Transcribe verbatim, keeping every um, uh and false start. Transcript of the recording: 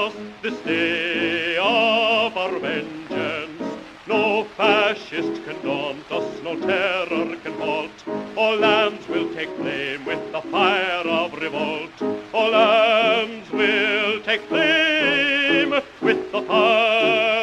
us this day of our vengeance. No fascist can daunt us, no terror can halt. All lands will take flame with the fire of revolt. All lands will take flame with the fire